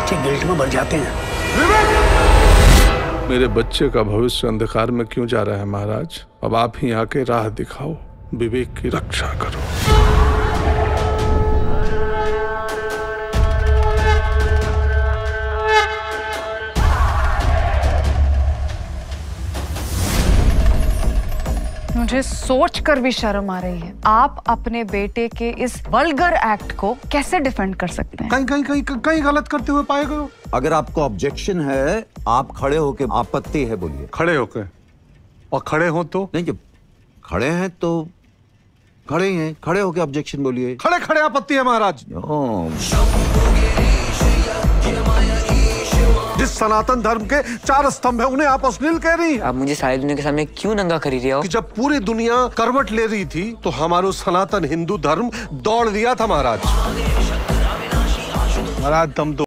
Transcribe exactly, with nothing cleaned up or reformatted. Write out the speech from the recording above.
बच्चे गिल्ट में भर जाते हैं। मेरे बच्चे का भविष्य अंधकार में क्यों जा रहा है महाराज? अब आप ही आके राह दिखाओ, विवेक की रक्षा करो। मुझे सोच कर भी शर्म आ रही है। आप अपने बेटे के इस वल्गर एक्ट को कैसे डिफेंड कर सकते हैं? कहीं कहीं कहीं कहीं गलत करते हुए पाए गए। अगर आपको ऑब्जेक्शन है, आप खड़े होके आपत्ति है बोलिए। खड़े होके? और खड़े हो तो नहीं, जब खड़े हैं तो खड़े ही हैं, खड़े होके ऑब्जेक्शन बोलिए। खड़े खड़े आपत्ति है महाराज। जिस सनातन धर्म के चार स्तंभ है उन्हें आप अश्लील कह रही हैं। आप मुझे सारी दुनिया के सामने क्यों नंगा खड़ी रही हो? कि जब पूरी दुनिया करवट ले रही थी तो हमारा सनातन हिंदू धर्म दौड़ दिया था महाराज। महाराज तुम तो